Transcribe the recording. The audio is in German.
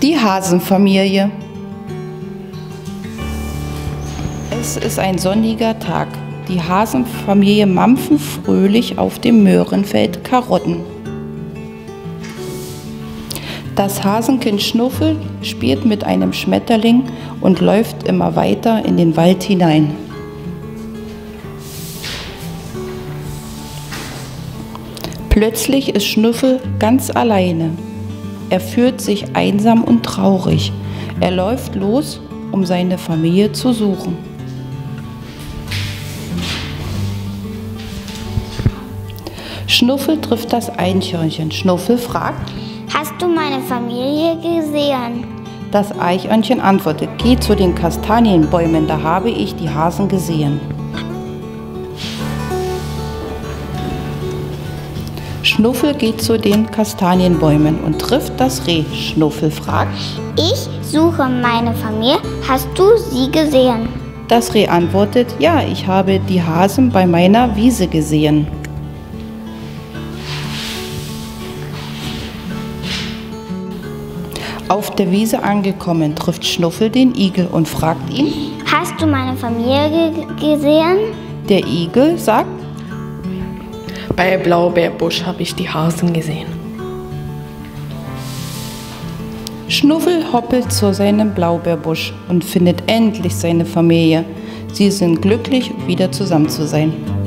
Die Hasenfamilie. Es ist ein sonniger Tag. Die Hasenfamilie mampfen fröhlich auf dem Möhrenfeld Karotten. Das Hasenkind Schnuffel spielt mit einem Schmetterling und läuft immer weiter in den Wald hinein. Plötzlich ist Schnuffel ganz alleine. Er fühlt sich einsam und traurig. Er läuft los, um seine Familie zu suchen. Schnuffel trifft das Eichhörnchen. Schnuffel fragt: Hast du meine Familie gesehen? Das Eichhörnchen antwortet: Geh zu den Kastanienbäumen, da habe ich die Hasen gesehen. Schnuffel geht zu den Kastanienbäumen und trifft das Reh. Schnuffel fragt: Ich suche meine Familie. Hast du sie gesehen? Das Reh antwortet: Ja, ich habe die Hasen bei meiner Wiese gesehen. Auf der Wiese angekommen, trifft Schnuffel den Igel und fragt ihn: Hast du meine Familie gesehen? Der Igel sagt: Bei Blaubeerbusch habe ich die Hasen gesehen. Schnuffel hoppelt zu seinem Blaubeerbusch und findet endlich seine Familie. Sie sind glücklich, wieder zusammen zu sein.